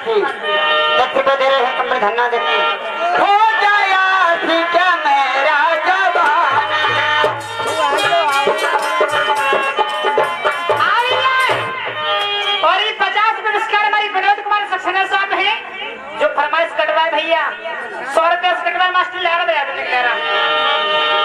थी देखते तो दे रहे हैं कमर धन्ना देती हो जाया थी क्या मेरा जवान और ये 50 पुरस्कार हमारी विनोद कुमार सक्सेना साहब हैं जो फरमाइश कटवाए भैया 100 रुपया से कटवाए मास्टर ले रहा